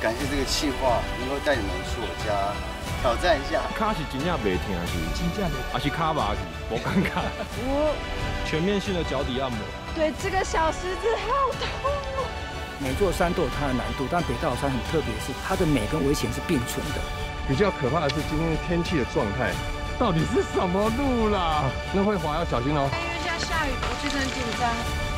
感谢这个企划能够带你们去我家挑战一下。 卡是真正袂疼是？ 真正的， 还是卡麻去？我尴尬。全面性的脚底按摩。 对，这个小石子好痛哦。 每座山都有它的难度，但北大武山很特别，是它的美跟危险是并存的。 比较可怕的是今天天气的状态，到底是什么路啦？那会滑要小心哦。 因为现在下雨，我其实很紧张。